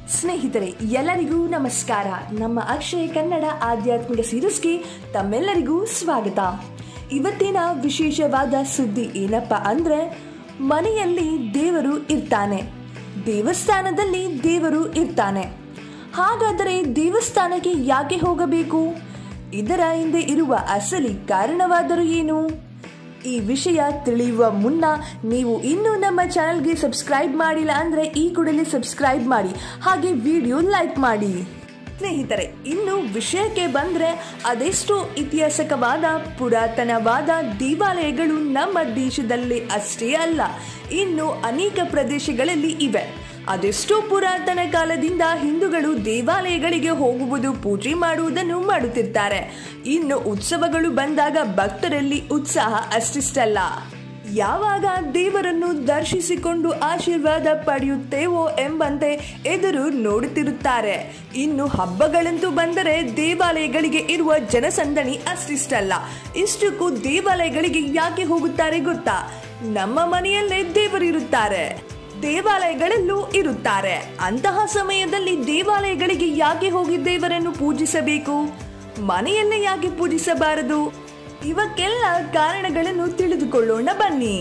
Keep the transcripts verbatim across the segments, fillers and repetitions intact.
ಸ್ನೇಹಿತರೆ, ಎಲ್ಲರಿಗೂ ನಮಸ್ಕಾರ. ನಮ್ಮ ಅಕ್ಷಯ ಕನ್ನಡ ಆಧ್ಯಾತ್ಮಿಕ ಸೀರೀಸ್ಗೆ ತಮ್ಮೆಲ್ಲರಿಗೂ ಸ್ವಾಗತ. ಇವತ್ತಿನ ವಿಶೇಷವಾದ ಸುದ್ದಿ ಏನಪ್ಪಾ ಅಂದ್ರೆ, ಮನೆಯಲ್ಲಿ ದೇವರು ಇರ್ತಾನೆ, ದೇವಸ್ಥಾನದಲ್ಲಿ ದೇವರು ಇರ್ತಾನೆ. ಹಾಗಾದರೆ ದೇವಸ್ಥಾನಕ್ಕೆ ಯಾಕೆ ಹೋಗಬೇಕು? ಇದರ ಹಿಂದೆ ಇರುವ ಅಸಲಿ ಕಾರಣವಾದರೂ ಏನು? ಈ ವಿಷಯ ತಿಳಿಯುವ ಮುನ್ನ ನೀವು ಇನ್ನೂ ನಮ್ಮ ಚಾನಲ್ಗೆ ಸಬ್ಸ್ಕ್ರೈಬ್ ಮಾಡಿಲ್ಲ ಅಂದರೆ ಈ ಕೂಡಲೇ ಸಬ್ಸ್ಕ್ರೈಬ್ ಮಾಡಿ, ಹಾಗೆ ವಿಡಿಯೋ ಲೈಕ್ ಮಾಡಿ. ಸ್ನೇಹಿತರೆ, ಇನ್ನು ವಿಷಯಕ್ಕೆ ಬಂದರೆ, ಅದೆಷ್ಟೋ ಇತಿಹಾಸಕವಾದ ಪುರಾತನವಾದ ದೇವಾಲಯಗಳು ನಮ್ಮ ದೇಶದಲ್ಲಿ ಅಷ್ಟೇ ಅಲ್ಲ, ಇನ್ನು ಅನೇಕ ಪ್ರದೇಶಗಳಲ್ಲಿ ಇವೆ. ಅದೆಷ್ಟೋ ಪುರಾತನ ಕಾಲದಿಂದ ಹಿಂದೂಗಳು ದೇವಾಲಯಗಳಿಗೆ ಹೋಗುವುದು, ಪೂಜೆ ಮಾಡುವುದನ್ನು ಮಾಡುತ್ತಿರ್ತಾರೆ. ಇನ್ನು ಉತ್ಸವಗಳು ಬಂದಾಗ ಭಕ್ತರಲ್ಲಿ ಉತ್ಸಾಹ ಅಷ್ಟಿಷ್ಟಲ್ಲ. ಯಾವಾಗ ದೇವರನ್ನು ದರ್ಶಿಸಿಕೊಂಡು ಆಶೀರ್ವಾದ ಪಡೆಯುತ್ತೇವೋ ಎಂಬಂತೆ ಎದುರು ನೋಡುತ್ತಿರುತ್ತಾರೆ. ಇನ್ನು ಹಬ್ಬಗಳಂತೂ ಬಂದರೆ ದೇವಾಲಯಗಳಿಗೆ ಇರುವ ಜನಸಂದಣಿ ಅಷ್ಟಿಷ್ಟಲ್ಲ. ಇಷ್ಟಕ್ಕೂ ದೇವಾಲಯಗಳಿಗೆ ಯಾಕೆ ಹೋಗುತ್ತಾರೆ ಗೊತ್ತಾ? ನಮ್ಮ ಮನೆಯಲ್ಲೇ ದೇವರಿರುತ್ತಾರೆ, ದೇವಾಲಯಗಳಲ್ಲೂ ಇರುತ್ತಾರೆ. ಅಂತಹ ಸಮಯದಲ್ಲಿ ದೇವಾಲಯಗಳಿಗೆ ಯಾಕೆ ಹೋಗಿ ದೇವರನ್ನು ಪೂಜಿಸಬೇಕು? ಮನೆಯಲ್ಲೇ ಯಾಕೆ ಪೂಜಿಸಬಾರದು? ಇವಕ್ಕೆಲ್ಲ ಕಾರಣಗಳನ್ನು ತಿಳಿದುಕೊಳ್ಳೋಣ ಬನ್ನಿ.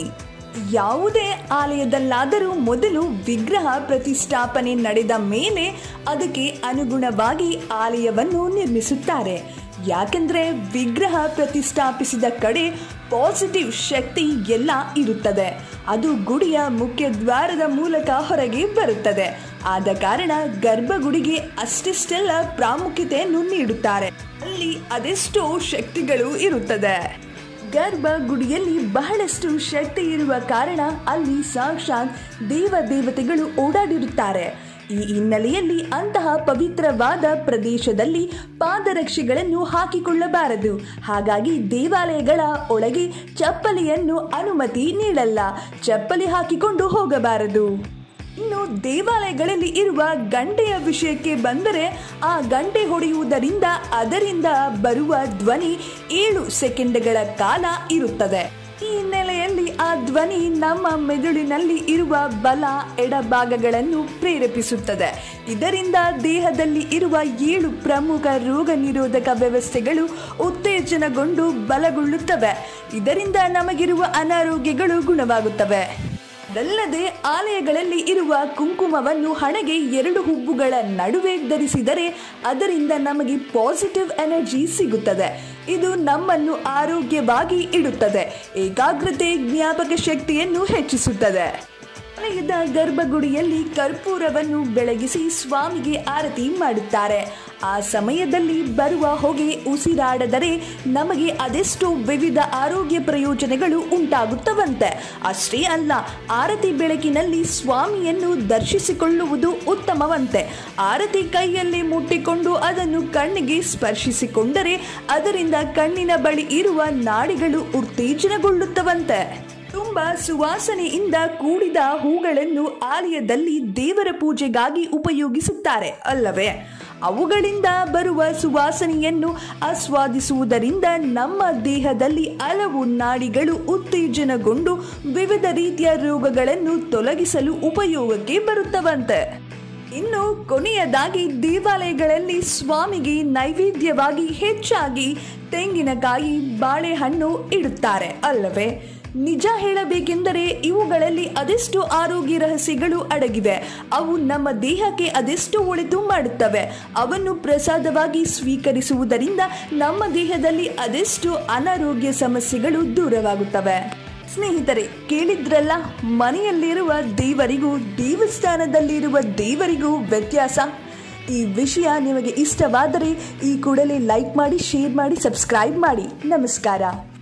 ಯಾವುದೇ ಆಲಯದಲ್ಲಾದರೂ ಮೊದಲು ವಿಗ್ರಹ ಪ್ರತಿಷ್ಠಾಪನೆ ನಡೆದ ಮೇಲೆ ಅದಕ್ಕೆ ಅನುಗುಣವಾಗಿ ಆಲಯವನ್ನು ನಿರ್ಮಿಸುತ್ತಾರೆ. ಯಾಕೆಂದ್ರೆ ವಿಗ್ರಹ ಪ್ರತಿಷ್ಠಾಪಿಸಿದ ಕಡೆ ಪಾಸಿಟಿವ್ ಶಕ್ತಿ ಎಲ್ಲ ಇರುತ್ತದೆ. ಅದು ಗುಡಿಯ ಮುಖ್ಯ ದ್ವಾರದ ಮೂಲಕ ಹೊರಗೆ ಬರುತ್ತದೆ. ಆದ ಕಾರಣ ಗರ್ಭಗುಡಿಗೆ ಅಷ್ಟಿಷ್ಟೆಲ್ಲ ಪ್ರಾಮುಖ್ಯತೆಯನ್ನು ನೀಡುತ್ತಾರೆ. ಅಲ್ಲಿ ಅದೆಷ್ಟೋ ಶಕ್ತಿಗಳು ಇರುತ್ತದೆ. ಗರ್ಭಗುಡಿಯಲ್ಲಿ ಬಹಳಷ್ಟು ಶಕ್ತಿ ಇರುವ ಕಾರಣ ಅಲ್ಲಿ ಸಾಕ್ಷಾತ್ ದೇವ ದೇವತೆಗಳು ಓಡಾಡಿರುತ್ತಾರೆ. ಈ ಹಿನ್ನೆಲೆಯಲ್ಲಿ ಅಂತಹ ಪವಿತ್ರವಾದ ಪ್ರದೇಶದಲ್ಲಿ ಪಾದರಕ್ಷೆಗಳನ್ನು ಹಾಕಿಕೊಳ್ಳಬಾರದು. ಹಾಗಾಗಿ ದೇವಾಲಯಗಳ ಒಳಗೆ ಚಪ್ಪಲಿಯನ್ನು ಅನುಮತಿ ನೀಡಲ್ಲ, ಚಪ್ಪಲಿ ಹಾಕಿಕೊಂಡು ಹೋಗಬಾರದು. ಇನ್ನು ದೇವಾಲಯಗಳಲ್ಲಿ ಇರುವ ಗಂಟೆಯ ವಿಷಯಕ್ಕೆ ಬಂದರೆ, ಆ ಗಂಟೆ ಹೊಡೆಯುವುದರಿಂದ ಅದರಿಂದ ಬರುವ ಧ್ವನಿ ಏಳು ಸೆಕೆಂಡ್ಗಳ ಕಾಲ ಇರುತ್ತದೆ. ಈ ಹಿನ್ನೆಲೆಯಲ್ಲಿ ಆ ಧ್ವನಿ ನಮ್ಮ ಮೆದುಳಿನಲ್ಲಿ ಇರುವ ಬಲ ಎಡಭಾಗಗಳನ್ನು ಪ್ರೇರೇಪಿಸುತ್ತದೆ. ಇದರಿಂದ ದೇಹದಲ್ಲಿ ಇರುವ ಏಳು ಪ್ರಮುಖ ರೋಗ ನಿರೋಧಕ ವ್ಯವಸ್ಥೆಗಳು ಉತ್ತೇಜನಗೊಂಡು ಬಲಗೊಳ್ಳುತ್ತವೆ. ಇದರಿಂದ ನಮಗಿರುವ ಅನಾರೋಗ್ಯಗಳು ಗುಣವಾಗುತ್ತವೆ. ಅದಲ್ಲದೆ ಆಲಯಗಳಲ್ಲಿ ಇರುವ ಕುಂಕುಮವನ್ನು ಹಣೆಗೆ ಎರಡು ಹುಬ್ಬುಗಳ ನಡುವೆ ಧರಿಸಿದರೆ ಅದರಿಂದ ನಮಗೆ ಪಾಸಿಟಿವ್ ಎನರ್ಜಿ ಸಿಗುತ್ತದೆ. ಇದು ನಮ್ಮನ್ನು ಆರೋಗ್ಯವಾಗಿ ಇಡುತ್ತದೆ. ಏಕಾಗ್ರತೆ, ಜ್ಞಾಪಕ ಶಕ್ತಿಯನ್ನು ಹೆಚ್ಚಿಸುತ್ತದೆ. ಆಲಯದ ಗರ್ಭಗುಡಿಯಲ್ಲಿ ಕರ್ಪೂರವನ್ನು ಬೆಳಗಿಸಿ ಸ್ವಾಮಿಗೆ ಆರತಿ ಮಾಡುತ್ತಾರೆ. ಆ ಸಮಯದಲ್ಲಿ ಬರುವ ಹೊಗೆ ಉಸಿರಾಡದರೆ ನಮಗೆ ಅದೆಷ್ಟೋ ವಿವಿಧ ಆರೋಗ್ಯ ಪ್ರಯೋಜನಗಳು ಉಂಟಾಗುತ್ತವಂತೆ. ಅಷ್ಟೇ ಅಲ್ಲ, ಆರತಿ ಬೆಳಕಿನಲ್ಲಿ ಸ್ವಾಮಿಯನ್ನು ದರ್ಶಿಸಿಕೊಳ್ಳುವುದು ಉತ್ತಮವಂತೆ. ಆರತಿ ಕೈಯಲ್ಲಿ ಮುಟ್ಟಿಕೊಂಡು ಅದನ್ನು ಕಣ್ಣಿಗೆ ಸ್ಪರ್ಶಿಸಿಕೊಂಡರೆ ಅದರಿಂದ ಕಣ್ಣಿನ ಬಳಿ ಇರುವ ನಾಡಿಗಳು ಉತ್ತೇಜನಗೊಳ್ಳುತ್ತವಂತೆ. ತುಂಬ ಸುವಾಸನೆಯಿಂದ ಕೂಡಿದ ಹೂಗಳನ್ನು ಆಲಯದಲ್ಲಿ ದೇವರ ಪೂಜೆಗಾಗಿ ಉಪಯೋಗಿಸುತ್ತಾರೆ ಅಲ್ಲವೇ? ಅವುಗಳಿಂದ ಬರುವ ಸುವಾಸನೆಯನ್ನು ಆಸ್ವಾದಿಸುವುದರಿಂದ ನಮ್ಮ ದೇಹದಲ್ಲಿ ಹಲವು ನಾಡಿಗಳು ಉತ್ತೇಜನಗೊಂಡು ವಿವಿಧ ರೀತಿಯ ರೋಗಗಳನ್ನು ತೊಲಗಿಸಲು ಉಪಯೋಗಕ್ಕೆ ಬರುತ್ತವಂತೆ. ಇನ್ನು ಕೊನೆಯದಾಗಿ ದೇವಾಲಯಗಳಲ್ಲಿ ಸ್ವಾಮಿಗೆ ನೈವೇದ್ಯವಾಗಿ ಹೆಚ್ಚಾಗಿ ತೆಂಗಿನಕಾಯಿ, ಬಾಳೆಹಣ್ಣು ಇಡುತ್ತಾರೆ ಅಲ್ಲವೇ? ನಿಜ ಹೇಳಬೇಕೆಂದರೆ ಇವುಗಳಲ್ಲಿ ಅದೆಷ್ಟು ಆರೋಗ್ಯ ರಹಸ್ಯಗಳು ಅಡಗಿವೆ. ಅವು ನಮ್ಮ ದೇಹಕ್ಕೆ ಅದೆಷ್ಟು ಒಳಿತು ಮಾಡುತ್ತವೆ. ಅವನ್ನು ಪ್ರಸಾದವಾಗಿ ಸ್ವೀಕರಿಸುವುದರಿಂದ ನಮ್ಮ ದೇಹದಲ್ಲಿ ಅದೆಷ್ಟು ಅನಾರೋಗ್ಯ ಸಮಸ್ಯೆಗಳು ದೂರವಾಗುತ್ತವೆ. ಸ್ನೇಹಿತರೆ, ಕೇಳಿದ್ರಲ್ಲ, ಮನೆಯಲ್ಲಿರುವ ದೇವರಿಗೂ ದೇವಸ್ಥಾನದಲ್ಲಿರುವ ದೇವರಿಗೂ ವ್ಯತ್ಯಾಸ. ಈ ವಿಷಯ ನಿಮಗೆ ಇಷ್ಟವಾದರೆ ಈ ಕೂಡಲೇ ಲೈಕ್ ಮಾಡಿ, ಶೇರ್ ಮಾಡಿ, ಸಬ್ಸ್ಕ್ರೈಬ್ ಮಾಡಿ. ನಮಸ್ಕಾರ.